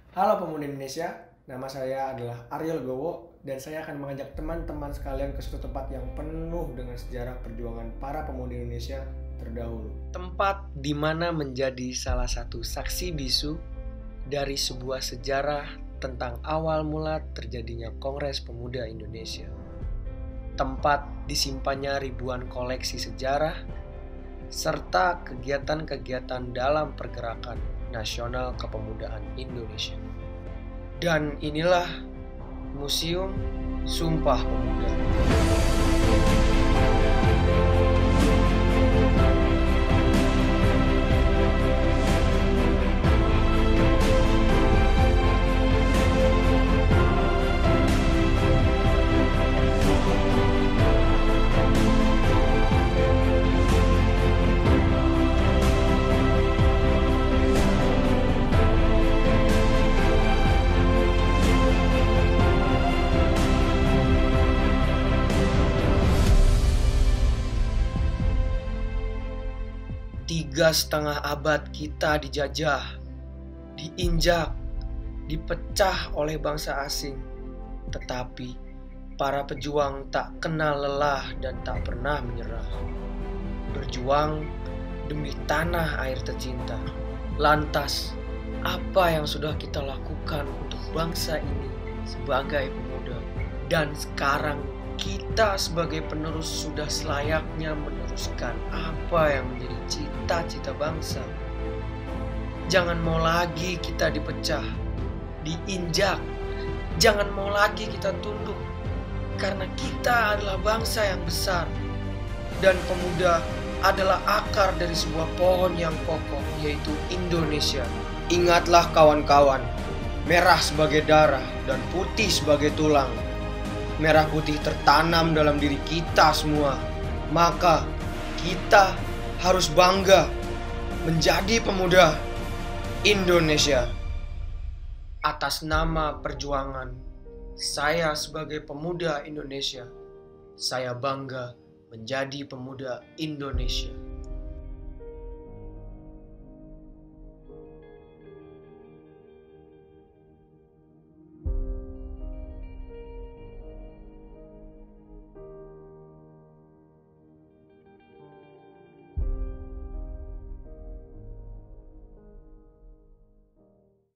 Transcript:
Halo pemuda Indonesia, nama saya adalah Aryo Legowo dan saya akan mengajak teman-teman sekalian ke suatu tempat yang penuh dengan sejarah perjuangan para pemuda Indonesia terdahulu. Tempat di mana menjadi salah satu saksi bisu dari sebuah sejarah tentang awal mula terjadinya Kongres Pemuda Indonesia. Tempat disimpannya ribuan koleksi sejarah serta kegiatan-kegiatan dalam pergerakan nasional kepemudaan Indonesia. Dan inilah Museum Sumpah Pemuda. Tiga setengah abad kita dijajah, diinjak, dipecah oleh bangsa asing. Tetapi para pejuang tak kenal lelah dan tak pernah menyerah. Berjuang demi tanah air tercinta. Lantas, apa yang sudah kita lakukan untuk bangsa ini sebagai pemuda? Dan sekarang kita sebagai penerus sudah selayaknya meneruskan apa yang menjadi cita-cita bangsa. Jangan mau lagi kita dipecah, diinjak. Jangan mau lagi kita tunduk. Karena kita adalah bangsa yang besar. Dan pemuda adalah akar dari sebuah pohon yang kokoh, yaitu Indonesia. Ingatlah kawan-kawan, merah sebagai darah dan putih sebagai tulang. Merah putih tertanam dalam diri kita semua. Maka kita harus bangga menjadi pemuda Indonesia. Atas nama perjuangan saya sebagai pemuda Indonesia, saya bangga menjadi pemuda Indonesia.